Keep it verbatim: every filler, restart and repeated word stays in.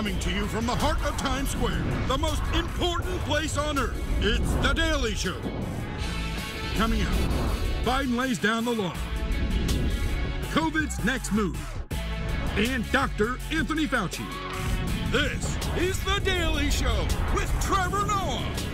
Coming to you from the heart of Times Square, the most important place on earth, it's The Daily Show. Coming up, Biden lays down the law, COVID's next move, and Doctor Anthony Fauci. This is The Daily Show with Trevor Noah.